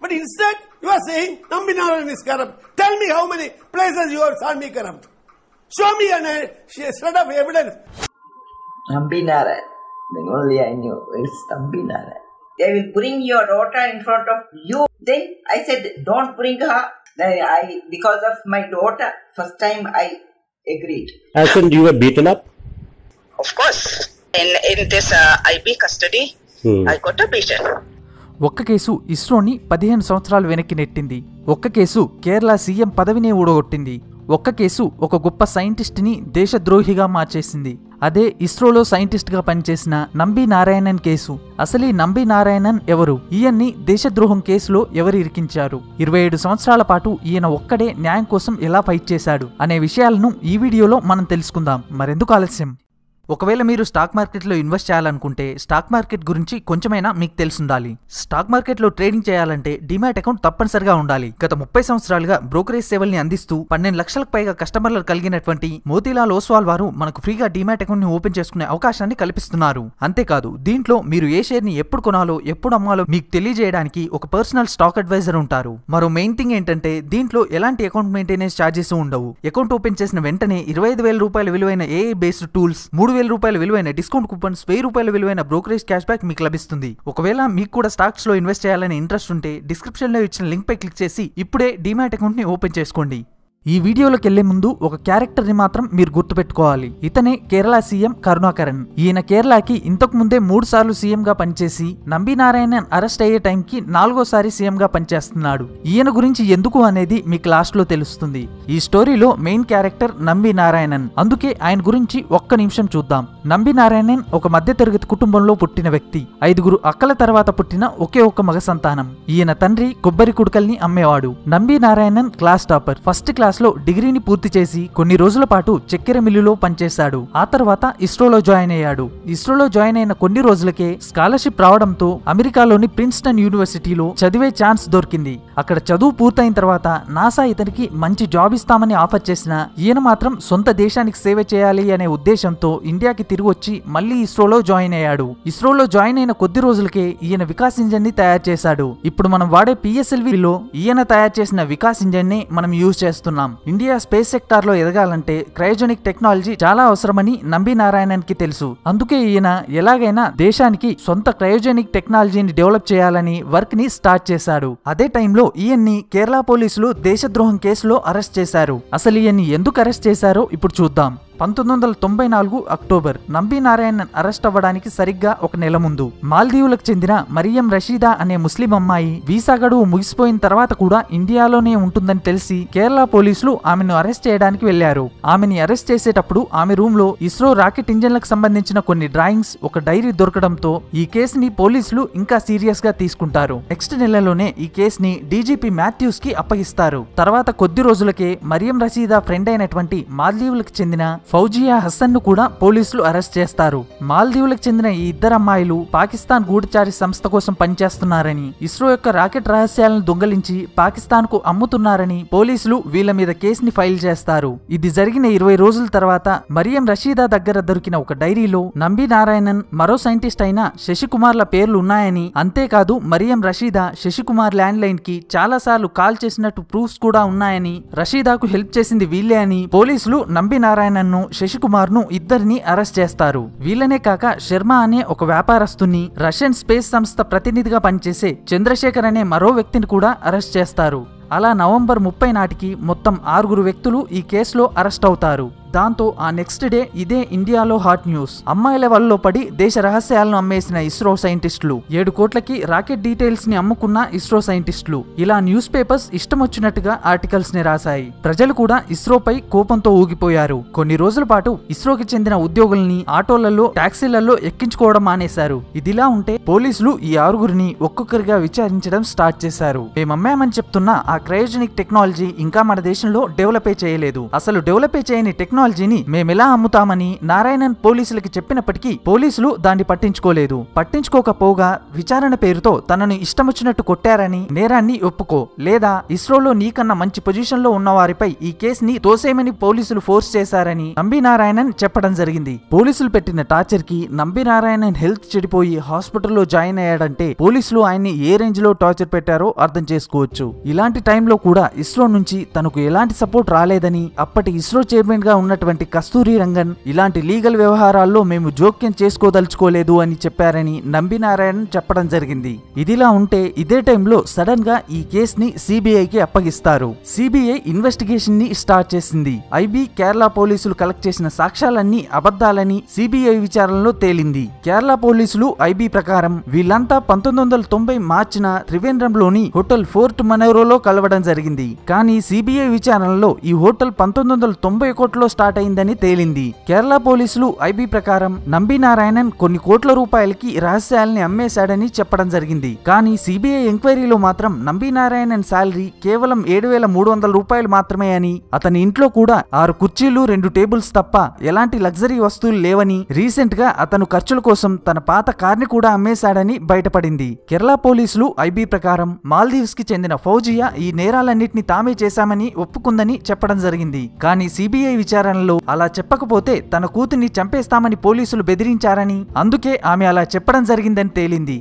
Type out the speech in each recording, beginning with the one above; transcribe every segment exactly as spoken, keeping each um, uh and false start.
But instead, you are saying Nambi Narayan is corrupt. Tell me how many places you have saw me corrupt. Show me a shred of evidence. Nambi Narayan. The only I knew is Nambi Narayan. They will bring your daughter in front of you. Then I said, don't bring her. Then I, because of my daughter, first time I agreed. As in you were beaten up? Of course. In, in this uh, I B custody, hmm. I got a beaten. ఒక్క case ఇస్రోని పదిహేను సంవత్సరాలు వెనక్కి నెట్టింది. ఒక్క case Kerala CM పదవిని ఊడగొట్టింది. ఒక్క case ఒక గొప్ప సైంటిస్ట్ని దేశద్రోహిగా మార్చేసింది. అదే ఇస్రోలో సైంటిస్ట్గా పనిచేసిన నంబి నారాయణన్ కేసు. అసలు ఈ నంబి నారాయణన్ ఎవరు? ఈయన్ని దేశద్రోహం కేసులో ఎవరు ఇరికించారు? ఇరవై ఏడు సంవత్సరాల పాటు ఈయన ఒక్కడే న్యాయం కోసం ఎలా ఫైట్ చేశాడు అనే విషయాలను ఈ వీడియోలో మనం తెలుసుకుందాం. మరెందుకు ఆలస్యం? ఒకవేళ మీరు స్టాక్ మార్కెట్లో ఇన్వెస్ట్ చేయాలనుకుంటే స్టాక్ మార్కెట్ గురించి కొంచెమైనా మీకు తెలుసుండాలి. స్టాక్ మార్కెట్లో ట్రేడింగ్ చేయాలంటే డిమాట్ అకౌంట్ తప్పనిసరిగా ఉండాలి. గత ముప్పై సంవత్సరాలుగా బ్రోకరేజ్ సేవల్ని అందిస్తూ పన్నెండు లక్షలకు పైగా కస్టమర్లు కలిగినటువంటి మోతీలాల్ ఓస్వాల్ వారు మనకు ఫ్రీగా డిమాట్ అకౌంట్ ని ఓపెన్ చేసుకునే అవకాశాన్ని కల్పిస్తున్నారు. అంతేకాదు దీంట్లో మీరు ఏ షేర్ ని ఎప్పుడు కొనాలో ఎప్పుడు అమ్మాలో మీకు తెలియజేయడానికి ఒక పర్సనల్ స్టాక్ అడ్వైజర్ ఉంటారు. మరో మెయిన్ థింగ్ ఏంటంటే దీంట్లో ఎలాంటి అకౌంట్ మెయింటెనెన్స్ ఛార్జెస్ ఉండవు. అకౌంట్ ఓపెన్ చేసిన వెంటనే ఇరవై ఐదు వేల రూపాయల విలువైన ఏఐ బేస్డ్ టూల్స్, మూడు వేల రూపాయల విలువైన డిస్కౌంట్ కూపన్స్, వెయ్యి రూపాయల విలువైన బ్రోకరేజ్ క్యాష్ బ్యాక్ మీకు లభిస్తుంది. ఒకవేళ మీకు కూడా స్టాక్స్ లో ఇన్వెస్ట్ చేయాలనే ఇంట్రెస్ట్ ఉంటే డిస్క్రిప్షన్ లో ఇచ్చిన లింక్ పై క్లిక్ చేసి ఇప్పుడే డిమాట్ అకౌంట్ ని ఓపెన్ చేసుకోండి. ఈ వీడియోలోకి వెళ్లే ముందు ఒక క్యారెక్టర్ ని మాత్రం మీరు గుర్తుపెట్టుకోవాలి. ఇతనే కేరళ సీఎం కరుణాకరన్. ఈయన కేరళకి ఇంతకు ముందే మూడు సార్లు సీఎం గా పనిచేసి నంబి నారాయణన్ అరెస్ట్ అయ్యే టైంకి నాలుగోసారి సీఎం గా పనిచేస్తున్నాడు. ఈయన గురించి ఎందుకు అనేది మీకు లాస్ట్ లో తెలుస్తుంది. ఈ స్టోరీలో మెయిన్ క్యారెక్టర్ నంబి నారాయణన్. అందుకే ఆయన గురించి ఒక్క నిమిషం చూద్దాం. నంబి నారాయణన్ ఒక మధ్యతరగతి కుటుంబంలో పుట్టిన వ్యక్తి. ఐదుగురు అక్కల తర్వాత పుట్టిన ఒకే ఒక్క మగ సంతానం. ఈయన తండ్రి కొబ్బరి కుడకల్ని అమ్మేవాడు. Nambi Narayanan class topper. First class లో డిగ్రీని పూర్తి చేసి కొన్ని రోజుల పాటు చక్కెర మిల్లులో పనిచేశాడు. ఆ తర్వాత ఇస్రోలో జాయిన్ అయ్యాడు. ఇస్రోలో జాయిన్ అయిన కొన్ని రోజులకే స్కాలర్షిప్ రావడంతో అమెరికాలోని ప్రిన్స్టన్ యూనివర్సిటీలో చదివే ఛాన్స్ దొరికింది. అక్కడ చదువు పూర్తయిన తర్వాత నాసా ఇతనికి మంచి జాబ్ ఇస్తామని ఆఫర్ చేసిన ఈయన మాత్రం సొంత దేశానికి సేవ చేయాలి అనే ఉద్దేశంతో ఇండియాకి తిరిగి వచ్చి మళ్లీ ఇస్రోలో జాయిన్ అయ్యాడు. ఇస్రోలో జాయిన్ అయిన కొద్ది రోజులకే ఈయన వికాస్ ఇంజన్ ని తయారు చేశాడు. ఇప్పుడు మనం వాడే పిఎస్ఎల్విలో ఈయన తయారు చేసిన వికాస్ ఇంజన్ ని మనం యూజ్ చేస్తున్నాం. ఇండియా స్పేస్ సెక్టార్ లో ఎదగాలంటే క్రయోజెనిక్ టెక్నాలజీ చాలా అవసరమని నంబి నారాయణన్ కి తెలుసు. అందుకే ఈయన ఎలాగైనా దేశానికి సొంత క్రయోజెనిక్ టెక్నాలజీని డెవలప్ చేయాలని వర్క్ ని స్టార్ట్ చేశాడు. అదే టైంలో ఈయన్ని కేరళ పోలీసులు దేశద్రోహం కేసులో అరెస్ట్ చేశారు. అసలు ఈయన్ని ఎందుకు అరెస్ట్ చేశారో ఇప్పుడు చూద్దాం. పంతొమ్మిది వందల తొంభై నాలుగు అక్టోబర్ నంబి నారాయణన్ అరెస్ట్ అవ్వడానికి సరిగ్గా ఒక నెల ముందు మాల్దీవులకు చెందిన మరియం రషీదా అనే ముస్లిం అమ్మాయి వీసా గడువు ముగిసిపోయిన తర్వాత కూడా ఇండియాలోనే ఉంటుందని తెలిసి కేరళ పోలీసులు ఆమెను అరెస్ట్ చేయడానికి వెళ్లారు. ఆమెని అరెస్ట్ చేసేటప్పుడు ఆమె రూమ్ లో ఇస్రో రాకెట్ ఇంజన్లకు సంబంధించిన కొన్ని డ్రాయింగ్స్, ఒక డైరీ దొరకడంతో ఈ కేసుని పోలీసులు ఇంకా సీరియస్ గా తీసుకుంటారు. నెక్స్ట్ నెలలోనే ఈ కేసుని డీజీపీ మాథ్యూస్ కి అప్పగిస్తారు. తర్వాత కొద్ది రోజులకే మరియం రషీదా ఫ్రెండ్ అయినటువంటి మాల్దీవులకు చెందిన ఫౌజియా హసన్ ను కూడా పోలీసులు అరెస్ట్ చేస్తారు. మాల్దీవులకు చెందిన ఈ ఇద్దరు అమ్మాయిలు పాకిస్తాన్ గూఢచారి సంస్థ కోసం పనిచేస్తున్నారని, ఇస్రో యొక్క రాకెట్ రహస్యాలను దొంగలించి పాకిస్తాన్ కు అమ్ముతున్నారని పోలీసులు వీళ్ల మీద కేసుని ఫైల్ చేస్తారు. ఇది జరిగిన ఇరవై రోజుల తర్వాత మరియం రషీదా దగ్గర దొరికిన ఒక డైరీలో నంబి నారాయణన్, మరో సైంటిస్ట్ అయిన శశికుమార్ల పేర్లు ఉన్నాయని, అంతేకాదు మరియం రషీదా శశికుమార్ ల్యాండ్ లైన్ కి చాలా సార్లు కాల్ చేసినట్టు ప్రూఫ్స్ కూడా ఉన్నాయని, రషీదాకు హెల్ప్ చేసింది వీళ్లే అని పోలీసులు నంబి నారాయణన్, శశికుమార్ ను ఇద్దరిని అరెస్ట్ చేస్తారు. వీళ్ళనే కాక శర్మ అనే ఒక వ్యాపారస్తుని, రష్యన్ స్పేస్ సంస్థ ప్రతినిధిగా పనిచేసే చంద్రశేఖర్ అనే మరో వ్యక్తిని కూడా అరెస్ట్ చేస్తారు. అలా నవంబర్ ముప్పై నాటికి మొత్తం ఆరుగురు వ్యక్తులు ఈ కేసులో అరెస్ట్ అవుతారు. దాంతో ఆ నెక్స్ట్ డే ఇదే ఇండియాలో హాట్ న్యూస్. అమ్మాయిల వల్లో పడి దేశ రహస్యాలను అమ్మేసిన ఇస్రో సైంటిస్టులు, ఏడు కోట్లకి రాకెట్ డీటెయిల్స్ ని అమ్ముకున్న ఇస్రో సైంటిస్టులు, ఇలా న్యూస్ పేపర్స్ ఇష్టం వచ్చినట్టుగా ఆర్టికల్స్ ని రాశాయి. ప్రజలు కూడా ఇస్రోపై కోపంతో ఊగిపోయారు. కొన్ని రోజుల పాటు ఇస్రోకి చెందిన ఉద్యోగుల్ని ఆటోలలో, టాక్సీలలో ఎక్కించుకోవడం మానేశారు. ఇదిలా ఉంటే పోలీసులు ఈ ఆరుగురిని ఒక్కొక్కరిగా విచారించడం స్టార్ట్ చేశారు. మేమమ్మామని చెప్తున్న ఆ క్రయోజెనిక్ టెక్నాలజీ ఇంకా మన దేశంలో డెవలపే చేయలేదు. అసలు డెవలపే చేయని టెక్నాలజీ టెక్నాలజీని మేమెలా అమ్ముతామని నారాయణన్ పోలీసులకి చెప్పినప్పటికీ పోలీసులు దాన్ని పట్టించుకోలేదు. పట్టించుకోకపోగా విచారణ పేరుతో తనను ఇష్టమొచ్చినట్టు కొట్టారని, నేరాన్ని ఒప్పుకో లేదా ఇస్రోలో నీకన్నా మంచి పొజిషన్ లో ఉన్న వారిపై ఈ కేసుని తోసేయమని పోలీసులు ఫోర్స్ చేశారని నంబి నారాయణన్ చెప్పడం జరిగింది. పోలీసులు పెట్టిన టార్చర్ కి నంబి నారాయణన్ హెల్త్ చెడిపోయి హాస్పిటల్లో జాయిన్ అయ్యాడంటే పోలీసులు ఆయన్ని ఏ రేంజ్ లో టార్చర్ పెట్టారో అర్థం చేసుకోవచ్చు. ఇలాంటి టైంలో కూడా ఇస్రో నుంచి తనకు ఎలాంటి సపోర్ట్ రాలేదని అప్పటి ఇస్రో చైర్మన్ గా ఉన్నటువంటి కస్తూరి రంగన్ ఇలాంటి లీగల్ వ్యవహారాల్లో మేము జోక్యం చేసుకోదలుచుకోలేదు అని చెప్పారని నంబి నారాయణన్ చెప్పడం జరిగింది. ఇదిలా ఉంటే ఇదే టైంలో సడన్ గా ఈ కేసుని సిబిఐకి అప్పగిస్తారు. సిబిఐ ఇన్వెస్టిగేషన్ ని స్టార్ట్ చేసింది. ఐబీ కేరళ పోలీసులు కలెక్ట్ చేసిన సాక్ష్యాలన్నీ అబద్ధాలని సిబిఐ విచారణలో తేలింది. కేరళ పోలీసులు ఐబీ ప్రకారం వీళ్ళంతా పంతొమ్మిది వందల తొంభై మార్చిన త్రివేంద్రంలోని హోటల్ ఫోర్ట్ మనోరోలో కలవడం జరిగింది. కానీ సిబిఐ విచారణలో ఈ హోటల్ పంతొమ్మిది వందల తొంభై ఒకటిలో స్టార్ట్ అయిందని తేలింది. కేరళ పోలీసులు ఐబీ ప్రకారం నంబి నారాయణన్ కొన్ని కోట్ల రూపాయలకి రహస్యాల్ని అమ్మేశాడని చెప్పడం జరిగింది. కానీ సిబిఐ ఎంక్వైరీలో మాత్రం నంబి నారాయణన్ శాలరీ కేవలం ఏడు వేల మూడు వందల రూపాయలు మాత్రమే అని, అతని ఇంట్లో కూడా ఆరు కుర్చీలు రెండు టేబుల్స్ తప్ప ఎలాంటి లగ్జరీ వస్తువులు లేవని, రీసెంట్ గా అతను ఖర్చుల కోసం తన పాత కార్ని కూడా అమ్మేశాడని బయటపడింది. కేరళ పోలీసులు ఐబీ ప్రకారం మాల్దీవ్స్ కి చెందిన ఫౌజియా ఈ నేరాలన్నింటినీ తామే చేశామని ఒప్పుకుందని చెప్పడం జరిగింది. కానీ సిబిఐ విచారణలో అలా చెప్పకపోతే తన కూతుర్ని చంపేస్తామని పోలీసులు బెదిరించారని, అందుకే ఆమె అలా చెప్పడం జరిగిందని తేలింది.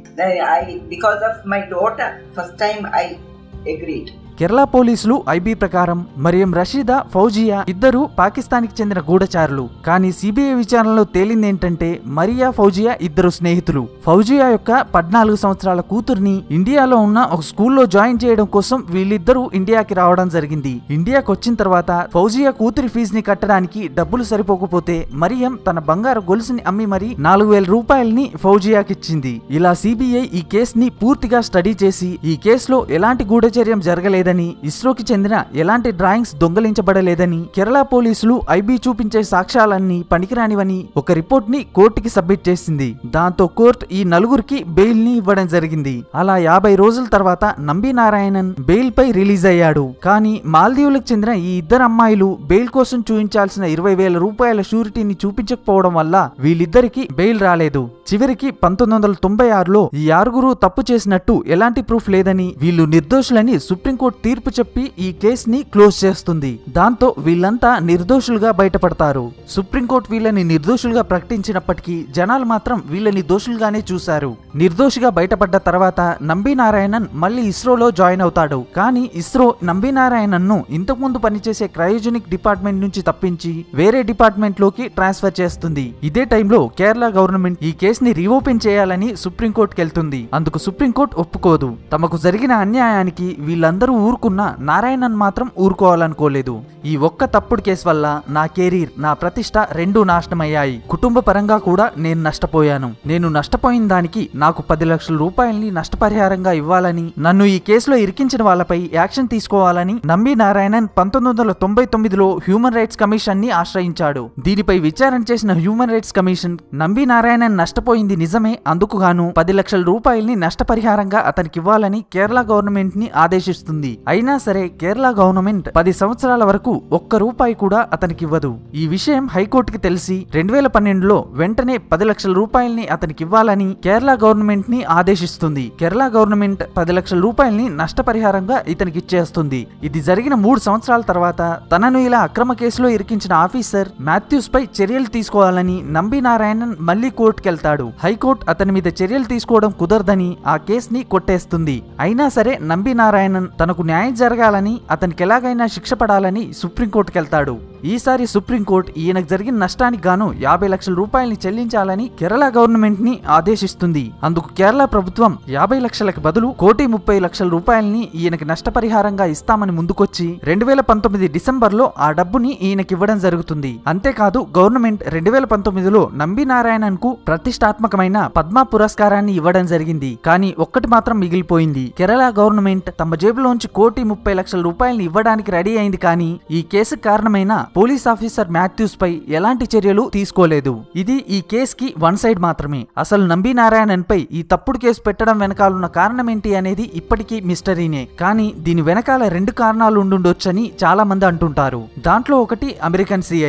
కేరళ పోలీసులు ఐబీ ప్రకారం మరియం రషీదా, ఫౌజియా ఇద్దరు పాకిస్తాన్ కి చెందిన గూఢచారులు. కానీ సిబిఐ విచారణలో తేలింది ఏంటంటే మరియా, ఫౌజియా ఇద్దరు స్నేహితులు. ఫౌజియా యొక్క పద్నాలుగు సంవత్సరాల కూతుర్ని ఇండియాలో ఉన్న ఒక స్కూల్లో జాయిన్ చేయడం కోసం వీళ్ళిద్దరూ ఇండియాకి రావడం జరిగింది. ఇండియాకి వచ్చిన తర్వాత ఫౌజియా కూతురి ఫీజుని కట్టడానికి డబ్బులు సరిపోకపోతే మరియం తన బంగారు గొలుసుని అమ్మి మరి నాలుగు వేల రూపాయలని ఫౌజియాకి ఇచ్చింది. ఇలా సిబిఐ ఈ కేసుని పూర్తిగా స్టడీ చేసి ఈ కేసులో ఎలాంటి గూఢచర్యం జరగలేదు, ఇస్రోకి చెందిన ఎలాంటి డ్రాయింగ్స్ దొంగలించబడలేదని, కేరళ పోలీసులు ఐబీ చూపించే సాక్ష్యాలన్నీ పనికిరానివని ఒక రిపోర్ట్ ని కోర్టుకి సబ్మిట్ చేసింది. దాంతో కోర్టు ఈ నలుగురికి బెయిల్ ని ఇవ్వడం జరిగింది. అలా యాభై రోజుల తర్వాత నంబి నారాయణన్ బెయిల్ పై రిలీజ్ అయ్యాడు. కానీ మాల్దీవులకు చెందిన ఈ ఇద్దరు అమ్మాయిలు బెయిల్ కోసం చూపించాల్సిన ఇరవై వేల రూపాయల షూరిటీని చూపించకపోవడం వల్ల వీళ్ళిద్దరికి బెయిల్ రాలేదు. చివరికి పంతొమ్మిది వందల తొంభై ఆరులో ఈ ఆరుగురు తప్పు చేసినట్టు ఎలాంటి ప్రూఫ్ లేదని, వీళ్ళు నిర్దోషులని సుప్రీంకోర్టు తీర్పు చెప్పి ఈ కేసుని క్లోజ్ చేస్తుంది. దాంతో వీళ్ళంతా నిర్దోషులుగా బయటపడతారు. సుప్రీంకోర్టు వీళ్ళని నిర్దోషులుగా ప్రకటించినప్పటికీ జనాలు మాత్రం వీళ్ళని దోషులుగానే చూశారు. నిర్దోషిగా బయటపడ్డ తర్వాత నంబి నారాయణన్ మళ్ళీ ఇస్రోలో జాయిన్ అవుతాడు. కానీ ఇస్రో నంబి నారాయణన్ ను ఇంతకుముందు పనిచేసే క్రయోజెనిక్ డిపార్ట్మెంట్ నుంచి తప్పించి వేరే డిపార్ట్మెంట్ లోకి ట్రాన్స్ఫర్ చేస్తుంది. ఇదే టైంలో కేరళ గవర్నమెంట్ ఈ కేసుని రీఓపెన్ చేయాలని సుప్రీంకోర్టుకి వెళ్తుంది. అందుకు సుప్రీంకోర్టు ఒప్పుకోదు. తమకు జరిగిన అన్యాయానికి వీళ్ళందరూ ఊరుకున్నా నారాయణన్ మాత్రం ఊరుకోవాలనుకోలేదు. ఈ ఒక్క తప్పుడు కేసు వల్ల నా కెరీర్, నా ప్రతిష్ట రెండూ నాశనమయ్యాయి. కుటుంబ పరంగా కూడా నేను నష్టపోయాను. నేను నష్టపోయిన దానికి నాకు పది లక్షల రూపాయల్ని నష్టపరిహారంగా ఇవ్వాలని, నన్ను ఈ కేసులో ఇరికించిన వాళ్ళపై యాక్షన్ తీసుకోవాలని నంబి నారాయణన్ పంతొమ్మిది వందల తొంభై తొమ్మిదిలో హ్యూమన్ రైట్స్ కమిషన్ ని ఆశ్రయించాడు. దీనిపై విచారణ చేసిన human rights commission Nambi Narayanan నష్టపోయింది నిజమే, అందుకు గాను పది లక్షల రూపాయల్ని నష్టపరిహారంగా అతనికి ఇవ్వాలని కేరళ గవర్నమెంట్ ని ఆదేశిస్తుంది. అయినా సరే కేరళ గవర్నమెంట్ పది సంవత్సరాల వరకు ఒక్క రూపాయి కూడా అతనికి ఇవ్వదు. ఈ విషయం హైకోర్టుకి తెలిసి రెండు వేల పన్నెండులో వెంటనే పది లక్షల రూపాయల్ని అతనికి ఇవ్వాలని కేరళ గవర్నమెంట్ ని ఆదేశిస్తుంది. కేరళ గవర్నమెంట్ పది లక్షల రూపాయల్ని నష్టపరిహారంగా ఇతనికి ఇచ్చేస్తుంది. ఇది జరిగిన మూడు సంవత్సరాల తర్వాత తనను ఇలా అక్రమ కేసులో ఇరికించిన ఆఫీసర్ మాథ్యూస్ పై చర్యలు తీసుకోవాలని నంబి నారాయణన్ మళ్లీ కోర్టుకెళ్తాడు. హైకోర్టు అతని మీద చర్యలు తీసుకోవడం కుదరదని ఆ కేసుని కొట్టేస్తుంది. అయినా సరే నంబి నారాయణన్ తనకు న్యాయం జరగాలని, అతనికి ఎలాగైనా శిక్ష పడాలని సుప్రీంకోర్టుకెళ్తాడు. ఈసారి సుప్రీంకోర్టు ఈయనకు జరిగిన నష్టానికి గాను యాభై లక్షల రూపాయల్ని చెల్లించాలని కేరళ గవర్నమెంట్ ని ఆదేశిస్తుంది. అందుకు కేరళ ప్రభుత్వం యాభై లక్షలకు బదులు కోటి ముప్పై లక్షల రూపాయల్ని ఈయనకి నష్టపరిహారంగా ఇస్తామని ముందుకొచ్చి రెండు వేల పంతొమ్మిది డిసెంబర్ లో ఆ డబ్బుని ఈయనకివ్వడం జరుగుతుంది. అంతేకాదు గవర్నమెంట్ రెండు వేల పంతొమ్మిదిలో నంబి నారాయణన్ కు ప్రతిష్టాత్మకమైన పద్మ పురస్కారాన్ని ఇవ్వడం జరిగింది. కానీ ఒక్కటి మాత్రం మిగిలిపోయింది. కేరళ గవర్నమెంట్ తమ జేబులోంచి కోటి ముప్పై లక్షల రూపాయల్ని ఇవ్వడానికి రెడీ అయింది. కానీ ఈ కేసు కారణమైన పోలీస్ ఆఫీసర్ మాథ్యూస్ పై ఎలాంటి చర్యలు తీసుకోలేదు. ఇది ఈ కేసుకి వన్ సైడ్ మాత్రమే. అసలు నంబి నారాయణన్ పై ఈ తప్పుడు కేసు పెట్టడం వెనకాలన్న కారణం ఏంటి అనేది ఇప్పటికీ మిస్టరీనే. కానీ దీని వెనకాల రెండు కారణాలు ఉండుండొచ్చని చాలా మంది అంటుంటారు. దాంట్లో ఒకటి అమెరికన్ సిఐఏ.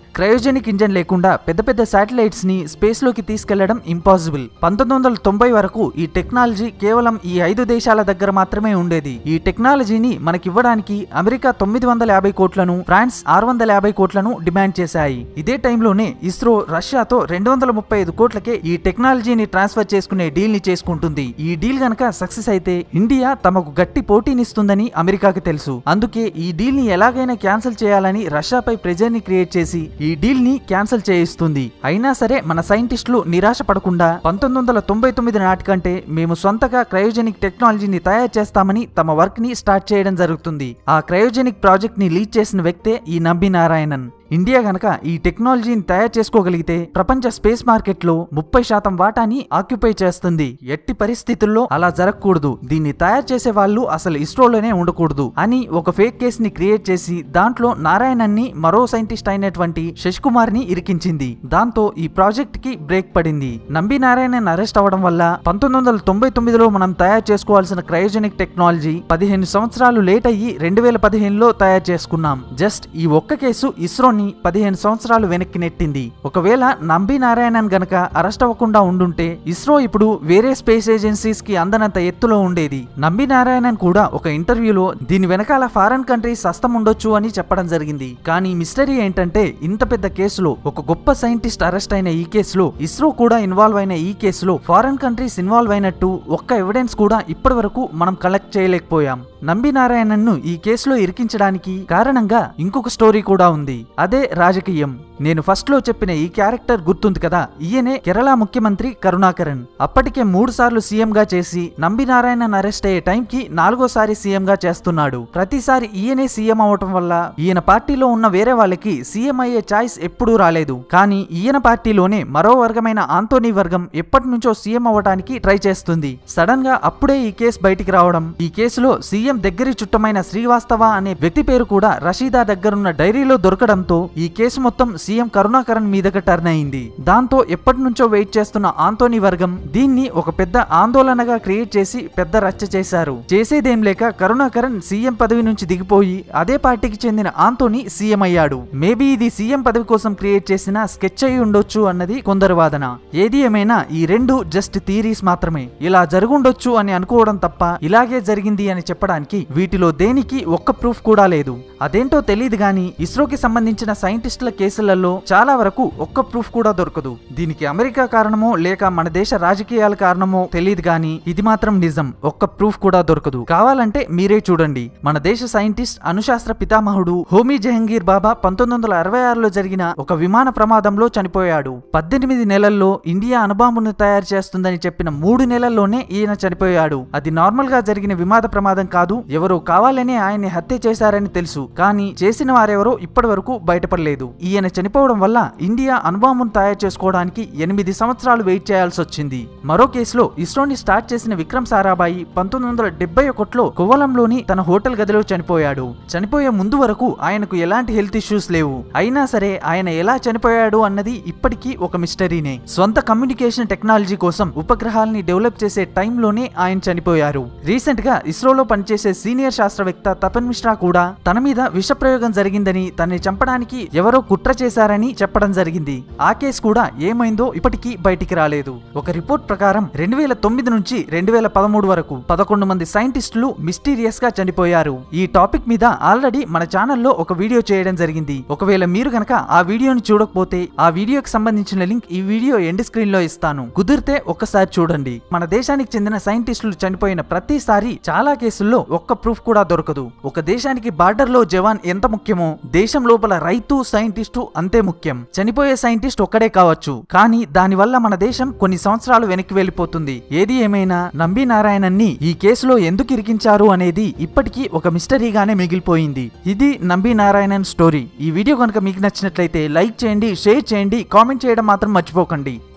క్రయోజెనిక్ ఇంజన్ లేకుండా పెద్ద పెద్ద శాటిలైట్స్ ని స్పేస్ లోకి తీసుకెళ్లడం ఇంపాసిబుల్. పంతొమ్మిది వందల తొంభై వరకు ఈ టెక్నాలజీ కేవలం ఈ ఐదు దేశాల దగ్గర మాత్రమే ఉండేది. ఈ టెక్నాలజీని మనకివ్వడానికి అమెరికా తొమ్మిది వందల యాభై కోట్లను, ఫ్రాన్స్ ఆరు వందల యాభై కోట్లను డిమాండ్ చేశాయి. ఇదే టైంలోనే ఇస్రో రష్యాతో రెండు వందల ముప్పై ఐదు కోట్లకే ఈ టెక్నాలజీని ట్రాన్స్ఫర్ చేసుకునే డీల్ ని చేసుకుంటుంది. ఈ డీల్ గనక సక్సెస్ అయితే ఇండియా తమకు గట్టి పోటీనిస్తుందని అమెరికాకి తెలుసు. అందుకే ఈ డీల్ ని ఎలాగైనా క్యాన్సిల్ చేయాలని రష్యాపై ప్రెజర్ ని క్రియేట్ చేసి ఈ డీల్ ని క్యాన్సిల్ చేయిస్తుంది. అయినా సరే మన సైంటిస్టులు నిరాశ పడకుండా పంతొమ్మిది వందల తొంభై తొమ్మిది నాటికంటే మేము సొంతగా క్రయోజెనిక్ టెక్నాలజీని తయారు చేస్తామని తమ వర్క్ ని స్టార్ట్ చేయడం జరుగుతుంది. ఆ క్రయోజెనిక్ ప్రాజెక్ట్ ని లీడ్ చేసిన వ్యక్తే ఈ నంబి నారాయణన్. ఇండియా గనక ఈ టెక్నాలజీని తయారు చేసుకోగలిగితే ప్రపంచ స్పేస్ మార్కెట్ లో ముప్పై శాతం వాటాని ఆక్యుపై చేస్తుంది. ఎట్టి పరిస్థితుల్లో అలా జరగకూడదు, దీన్ని తయారు చేసే వాళ్ళు అసలు ఇస్రోలోనే ఉండకూడదు అని ఒక ఫేక్ కేస్ ని క్రియేట్ చేసి దాంట్లో నారాయణన్ ని మరో సైంటిస్ట్ అయినటువంటి శశి కుమార్ ని ఇరికించింది. దాంతో ఈ ప్రాజెక్ట్ కి బ్రేక్ పడింది. నంబి నారాయణన్ అరెస్ట్ అవడం వల్ల పంతొమ్మిది వందల తొంభై తొమ్మిదిలో మనం తయారు చేసుకోవాల్సిన క్రయోజెనిక్ టెక్నాలజీ పదిహేను సంవత్సరాలు లేట్ అయ్యి రెండు వేల పదిహేనులో తయారు చేసుకున్నాం. జస్ట్ ఈ ఒక్క కేసు ఇస్రో పదిహేను సంవత్సరాలు వెనక్కి నెట్టింది. ఒకవేళ నంబి నారాయణన్ గనక అరెస్ట్ అవ్వకుండా ఉండుంటే ఇస్రో ఇప్పుడు వేరే స్పేస్ ఏజెన్సీస్ కి అందనంత ఎత్తులో ఉండేది. నంబి నారాయణన్ కూడా ఒక ఇంటర్వ్యూలో దీని వెనకాల ఫారెన్ కంట్రీస్ హస్తం ఉండొచ్చు అని చెప్పడం జరిగింది. కానీ మిస్టరీ ఏంటంటే ఇంత పెద్ద కేసులో ఒక గొప్ప సైంటిస్ట్ అరెస్ట్ అయిన ఈ కేసులో ఇస్రో కూడా ఇన్వాల్వ్ అయిన ఈ కేసులో ఫారెన్ కంట్రీస్ ఇన్వాల్వ్ అయినట్టు ఒక్క ఎవిడెన్స్ కూడా ఇప్పటి వరకు మనం కలెక్ట్ చేయలేకపోయాం. నంబి నారాయణన్ ను ఈ కేసులో ఇరికించడానికి కారణంగా ఇంకొక స్టోరీ కూడా ఉంది. అదే రాజకీయం. నేను ఫస్ట్ లో చెప్పిన ఈ క్యారెక్టర్ గుర్తుంది కదా, ఈయనే కేరళ ముఖ్యమంత్రి కరుణాకరన్. అప్పటికే మూడు సార్లు సీఎం గా చేసి నంబి నారాయణన్ అరెస్ట్ అయ్యే టైం కి నాలుగోసారి సీఎం గా చేస్తున్నాడు. ప్రతిసారి ఈయనే సీఎం అవటం వల్ల ఈయన పార్టీలో ఉన్న వేరే వాళ్ళకి సీఎం అయ్యే ఛాయిస్ ఎప్పుడూ రాలేదు. కానీ ఈయన పార్టీలోనే మరో వర్గమైన ఆంటోనీ వర్గం ఎప్పటి నుంచో సీఎం అవ్వడానికి ట్రై చేస్తుంది. సడన్ గా అప్పుడే ఈ కేసు బయటికి రావడం, ఈ కేసులో సీఎం దగ్గరి చుట్టమైన శ్రీవాస్తవ అనే వ్యక్తి పేరు కూడా రషీదా దగ్గరున్న డైరీలో దొరకడంతో ఈ కేసు మొత్తం సీఎం కరుణాకరన్ మీదకి టర్న్ అయింది. దాంతో ఎప్పటి నుంచో వెయిట్ చేస్తున్న ఆంటోనీ వర్గం దీన్ని ఒక పెద్ద ఆందోళనగా క్రియేట్ చేసి పెద్ద రచ్చ చేశారు. చేసేదేం లేక కరుణాకరన్ సీఎం పదవి నుంచి దిగిపోయి అదే పార్టీకి చెందిన ఆంటోనీ సీఎం అయ్యాడు. మేబీ ఇది సీఎం పదవి కోసం క్రియేట్ చేసిన స్కెచ్ అయి ఉండొచ్చు అన్నది కొందరు వాదన. ఏది ఏమైనా ఈ రెండు జస్ట్ థియరీస్ మాత్రమే. ఇలా జరుగుండొచ్చు అని అనుకోవడం తప్ప ఇలాగే జరిగింది అని చెప్పడానికి వీటిలో దేనికి ఒక్క ప్రూఫ్ కూడా లేదు. అదేంటో తెలియదు గాని ఇస్రోకి సంబంధించిన సైంటిస్టుల కేసులలో చాలా వరకు ఒక్క ప్రూఫ్ కూడా దొరకదు. దీనికి అమెరికా కారణమో లేక మన దేశ రాజకీయాల కారణమో తెలియదు గాని ఇది మాత్రం నిజం, ఒక్క ప్రూఫ్ కూడా దొరకదు. కావాలంటే మీరే చూడండి. మన దేశ సైంటిస్ట్ అణుశాస్త్ర పితామహుడు హోమీ జహంగీర్ బాబా పంతొమ్మిది వందల అరవై ఆరులో జరిగిన ఒక విమాన ప్రమాదంలో చనిపోయాడు. పద్దెనిమిది నెలల్లో ఇండియా అణుబాంబును తయారు చేస్తుందని చెప్పిన మూడు నెలల్లోనే ఈయన చనిపోయాడు. అది నార్మల్ గా జరిగిన విమాన ప్రమాదం కాదు, ఎవరో కావాలనే ఆయన్ని హత్య చేశారని తెలుసు. కానీ చేసిన వారెవరో ఇప్పటి వరకు బయటపడలేదు. ఈయన చనిపోవడం వల్ల ఇండియా అణుబాంబును తయారు చేసుకోవడానికి ఎనిమిది సంవత్సరాలు వెయిట్ చేయాల్సి వచ్చింది. మరో కేసులో ఇస్రోని స్టార్ట్ చేసిన విక్రమ్ సారాభాయి పంతొమ్మిది వందల డెబ్బై ఒకటిలో కోవలంలోని తన హోటల్ గదిలో చనిపోయాడు. చనిపోయే ముందు వరకు ఆయనకు ఎలాంటి హెల్త్ ఇష్యూస్ లేవు. అయినా సరే ఆయన ఎలా చనిపోయాడు అన్నది ఇప్పటికీ ఒక మిస్టరీనే. స్వంత కమ్యూనికేషన్ టెక్నాలజీ కోసం ఉపగ్రహాలని డెవలప్ చేసే టైంలోనే ఆయన చనిపోయారు. రీసెంట్ గా ఇస్రోలో పనిచేసే సీనియర్ శాస్త్రవేత్త తపన్ మిశ్రా కూడా తన మీద విష ప్రయోగం జరిగిందని, తనని చంపడానికి ఎవరో కుట్ర చేశారని చెప్పడం జరిగింది. ఆ కేసు కూడా ఏమైందో ఇప్పటికీ బయటికి రాలేదు. ఒక రిపోర్ట్ ప్రకారం రెండు వేల తొమ్మిది నుంచి రెండు వేల పదమూడు వరకు పదకొండు మంది సైంటిస్టులు మిస్టీరియస్ గా చనిపోయారు. ఈ టాపిక్ మీద ఆల్రెడీ మన ఛానల్లో ఒక వీడియో చేయడం జరిగింది. ఒకవేళ మీరు గనక ఆ వీడియోని చూడకపోతే ఆ వీడియోకి సంబంధించిన లింక్ ఈ వీడియో ఎండ్ స్క్రీన్ లో ఇస్తాను, కుదిరితే ఒక్కసారి చూడండి. మన దేశానికి చెందిన సైంటిస్టులు చనిపోయిన ప్రతిసారి చాలా కేసుల్లో ఒక్క ప్రూఫ్ కూడా దొరకదు. ఒక దేశానికి బార్డర్ లో జవాన్ ఎంత ముఖ్యమో దేశం లోపల రైతు సైంటిస్టు అంతే ముఖ్యం. చనిపోయే సైంటిస్ట్ ఒక్కడే కావచ్చు, కానీ దానివల్ల మన దేశం కొన్ని సంవత్సరాలు వెనక్కి వెళ్లిపోతుంది. ఏది ఏమైనా నంబి నారాయణన్ ని ఈ కేసులో ఎందుకు ఇరికించారు అనేది ఇప్పటికీ ఒక మిస్టరీగానే మిగిలిపోయింది. ఇది నంబి నారాయణన్ స్టోరీ. ఈ వీడియో కనుక మీకు నచ్చినట్లయితే లైక్ చేయండి, షేర్ చేయండి, కామెంట్ చేయడం మాత్రం మర్చిపోకండి.